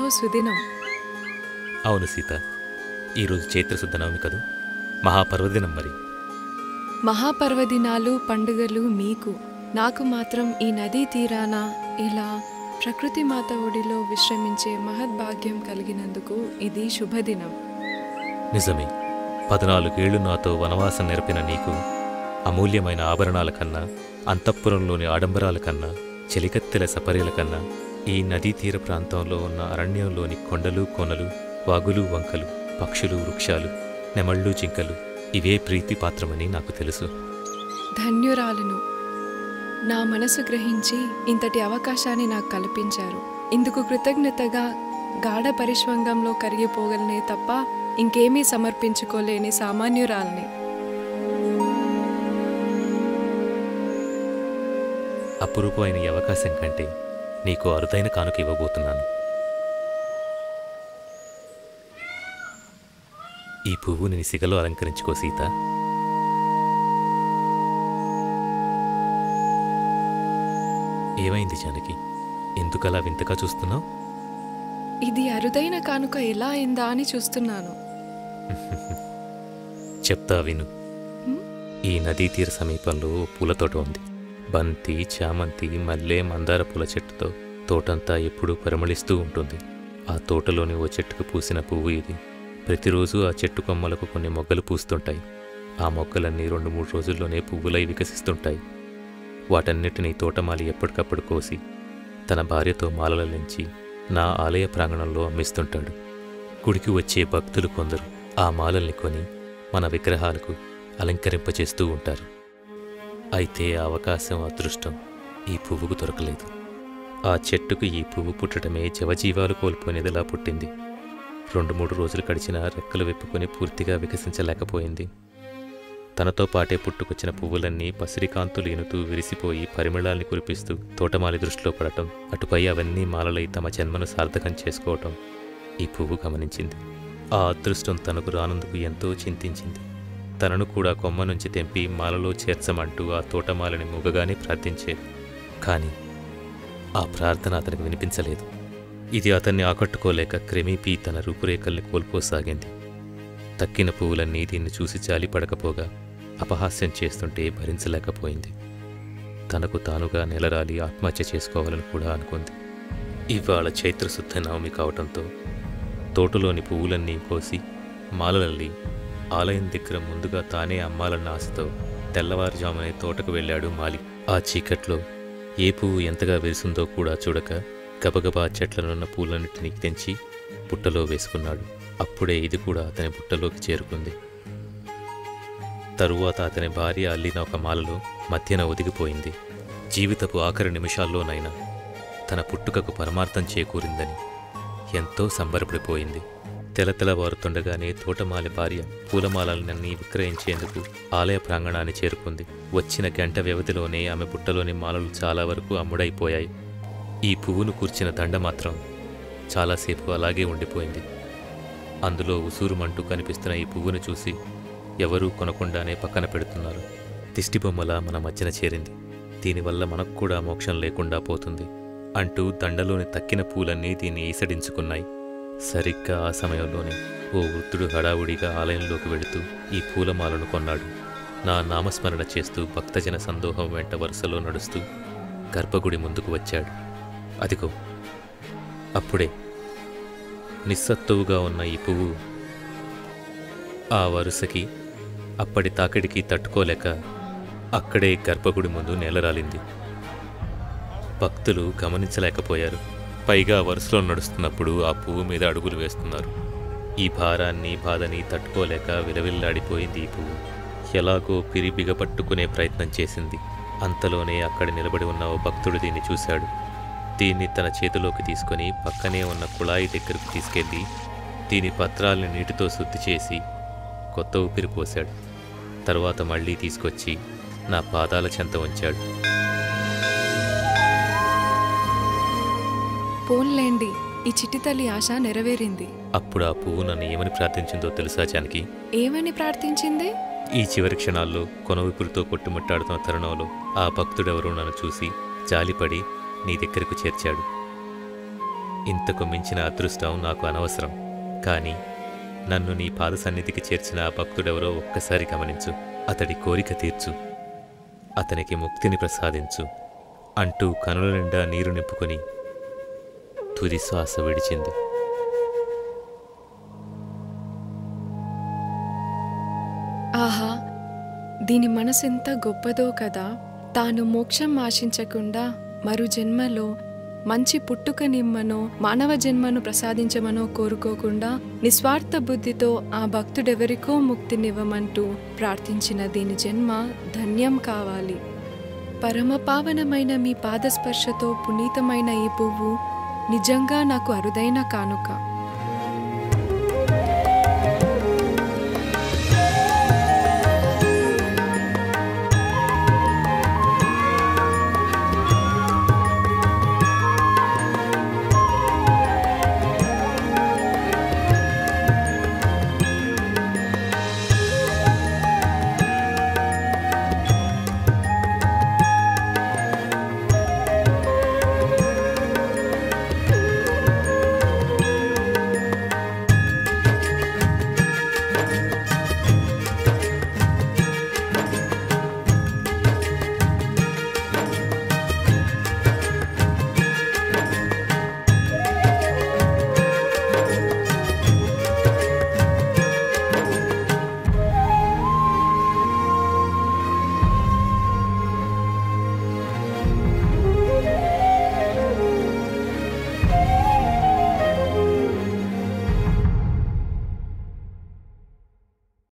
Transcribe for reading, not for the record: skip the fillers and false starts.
సుదినం. అవును సీత, ఈరోజు చైత్రశుద్ధ నవమి కదూ, మహాపర్వదినం. మరి మహాపర్వదినాలు పండుగలు మీకు, నాకు మాత్రం ఈ నదీ తీరాన ఇలా ప్రకృతి మాత ఒడిలో విశ్రమించే మహద్భాగ్యం కలిగినందుకు ఇది శుభదినం. నిజమే, 14 ఏళ్లు నాతో వనవాసం నెరపిన నీకు అమూల్యమైన ఆభరణాల కన్నా, అంతఃపురంలోని ఆడంబరాల కన్నా, చెలికత్తెల సపర్యల కన్నా ఈ నదీ తీర ప్రాంతంలో ఉన్న అరణ్యంలోని కొండలు కోనలు, వాగులు వంకలు, పక్షులు వృక్షాలు, నెమళ్ళు జింకలు ఇవే ప్రీతి పాత్రమని నాకు తెలుసు. ధన్యురాలను. నా మనసు గ్రహించి ఇంతటి అవకాశాన్ని నాకు కల్పించారు. ఇందుకు కృతజ్ఞతగా గాఢ పరిష్వంగంలో కరిగిపోగలనే తప్ప ఇంకేమీ సమర్పించుకోలేని సామాన్యురాల్ని. అపురూపమైన ఈ అవకాశం కంటే నీకు అరుదైన కానుక ఇవ్వబోతున్నాను. ఈ పువ్వుని నీ సిగలో అలంకరించుకో సీత. ఏమైంది జానకి, ఎందుకలా వింతగా చూస్తున్నావు? ఇది అరుదైన కానుక ఎలా అయిందా అని చూస్తున్నాను. చెప్తా విను. ఈ నదీ తీర సమీపంలో పూల తోట ఉంది. బంతి, చామంతి, మల్లె, మందార పూల చెట్టుతో తోటంతా ఎప్పుడూ పరిమళిస్తూ ఉంటుంది. ఆ తోటలోని ఓ చెట్టుకు పూసిన పువ్వు ఇది. ప్రతిరోజు ఆ చెట్టు కొమ్మలకు కొన్ని మొగ్గలు పూస్తుంటాయి. ఆ మొగ్గలన్నీ 2-3 రోజుల్లోనే పువ్వులై వికసిస్తుంటాయి. వాటన్నిటినీ తోటమాలి ఎప్పటికప్పుడు కోసి తన భార్యతో మాలలలించి నా ఆలయ ప్రాంగణంలో అమ్మిస్తుంటాడు. గుడికి వచ్చే భక్తులు కొందరు ఆ మాలల్ని కొని మన విగ్రహాలకు అలంకరింపచేస్తూ ఉంటారు. అయితే ఆ అవకాశం, అదృష్టం ఈ పువ్వుకు దొరకలేదు. ఆ చెట్టుకు ఈ పువ్వు పుట్టడమే జవజీవాలు కోల్పోయినదిలా పుట్టింది. 2-3 రోజులు గడిచినా రెక్కలు విప్పుకొని పూర్తిగా వికసించలేకపోయింది. తనతో పాటే పుట్టుకొచ్చిన పువ్వులన్నీ పసిరికాంతులు ఎనుతూ విరిసిపోయి పరిమళాల్ని కురిపిస్తూ తోటమాలి దృష్టిలో పడటం, అటుపై అవన్నీ మాలలై తమ జన్మను సార్థకం చేసుకోవటం ఈ పువ్వు గమనించింది. ఆ అదృష్టం తనకు రానందుకు ఎంతో చింతించింది. తనను కూడా కొమ్మ నుంచి తెంపి మాలలో చేర్చమంటూ ఆ తోటమాలిని మూగగానే ప్రార్థించేది. కానీ ఆ ప్రార్థన అతనికి వినిపించలేదు. ఇది అతన్ని ఆకట్టుకోలేక క్రమేపీ తన రూపురేఖల్ని కోల్పోసాగింది. తక్కిన పువ్వులన్నీ దీన్ని చూసి జాలిపడకపోగా అపహాస్యం చేస్తుంటే భరించలేకపోయింది. తనకు తానుగా నెలరాలి ఆత్మహత్య చేసుకోవాలని కూడా అనుకుంది. ఇవాళ చైత్రశుద్ధ నవమి కావటంతో తోటలోని పువ్వులన్నీ కోసి మాలలల్లి ఆలయం దగ్గర ముందుగా తానే అమ్మాలన్న ఆశతో తెల్లవారుజామునే తోటకు వెళ్ళాడు మాలి. ఆ చీకట్లో ఏ పువ్వు ఎంతగా వేసిందో కూడా చూడక గబగబా చెట్లనున్న పూలన్నిటినీ తెంచి బుట్టలో వేసుకున్నాడు. అప్పుడే ఇది కూడా అతని బుట్టలోకి చేరుకుంది. తరువాత అతని భార్య అల్లిన ఒక మాలలో మధ్యన ఒదిగిపోయింది. జీవితపు ఆఖరి నిమిషాల్లోనైనా తన పుట్టుకకు పరమార్థం చేకూరిందని ఎంతో సంబరపడిపోయింది. తెలతెలవారుతుండగానే తోటమాలి భార్య పూలమాలలన్నీ విక్రయించేందుకు ఆలయ ప్రాంగణాన్ని చేరుకుంది. వచ్చిన గంట వ్యవధిలోనే ఆమె బుట్టలోని మాలలు చాలా వరకు అమ్ముడైపోయాయి. ఈ పువ్వును కూర్చిన దండ మాత్రం చాలాసేపు అలాగే ఉండిపోయింది. అందులో ఉసూరుమంటూ కనిపిస్తున్న ఈ పువ్వును చూసి ఎవరూ కొనకుండానే పక్కన పెడుతున్నారు. దిష్టిబొమ్మలా మన మధ్యన చేరింది, దీనివల్ల మనకు కూడా మోక్షం లేకుండా పోతుంది అంటూ దండలోని తక్కిన పూలన్నీ దీన్ని ఈసడించుకున్నాయి. సరిగ్గా ఆ సమయంలోనే ఓ వృద్ధుడు హడావుడిగా ఆలయంలోకి వెళుతూ ఈ పూలమాలను కొన్నాడు. నా నామస్మరణ చేస్తూ భక్తజన సందోహం వెంట వరుసలో నడుస్తూ గర్భగుడి ముందుకు వచ్చాడు. అదిగో అప్పుడే నిస్సత్తువుగా ఉన్న ఈ పువ్వు ఆ వరుసకి, అప్పటి తాకిడికి తట్టుకోలేక అక్కడే గర్భగుడి ముందు నేలరాలింది. భక్తులు గమనించలేకపోయారు. పైగా వరుసలో నడుస్తున్నప్పుడు ఆ పువ్వు మీద అడుగులు వేస్తున్నారు. ఈ భారాన్ని, బాధని తట్టుకోలేక విలవిల్లాడిపోయింది ఈ పువ్వు. ఎలాగో పిరి బిగపట్టుకునే ప్రయత్నం చేసింది. అంతలోనే అక్కడ నిలబడి ఉన్న ఓ భక్తుడు దీన్ని చూశాడు. దీన్ని తన చేతిలోకి తీసుకొని పక్కనే ఉన్న కుళాయి దగ్గరకు తీసుకెళ్ళి దీని పత్రాల్ని నీటితో శుద్ధి చేసి కొత్త ఊపిరి పోశాడు. తరువాత మళ్ళీ తీసుకొచ్చి నా పాదాల చెంత ఉంచాడు. పోన్లేండి, ఈ చిట్టి తల్లి ఆశ నెరవేరింది. అప్పుడు ఆ పువ్వు నన్ను ఏమని ప్రార్థించిందో తెలుసా జానకి? ఏమని ప్రార్థించింది? ఈ చివరి క్షణాల్లో కొన ఊపిరితో కొట్టుమిట్టాడుతున్న తరుణంలో ఆ భక్తుడెవరో నన్ను చూసి జాలిపడి నీ దగ్గరకు చేర్చాడు. ఇంతకు మించిన అదృష్టం నాకు అనవసరం. కానీ నన్ను నీ పాద సన్నిధికి చేర్చిన ఆ భక్తుడెవరో ఒక్కసారి గమనించు. అతడి కోరిక తీర్చు, అతనికి ముక్తిని ప్రసాదించు అంటూ కనుల నిండా నీరు నింపుకొని తుది శ్వాస విడిచింది. ఆహా, దీని మనసెంత గొప్పదో కదా. తాను మోక్షం ఆశించకుండా మరు జన్మలో మంచి పుట్టుక నిమ్మనో మానవ జన్మను ప్రసాదించమనో కోరుకోకుండా నిస్వార్థ బుద్ధితో ఆ భక్తుడెవరికో ముక్తినివ్వమంటూ ప్రార్థించిన దీని జన్మ ధన్యం కావాలి. పరమపావనమైన మీ పాదస్పర్శతో పునీతమైన ఈ పువ్వు నిజంగా నాకు అరుదైన కానుక.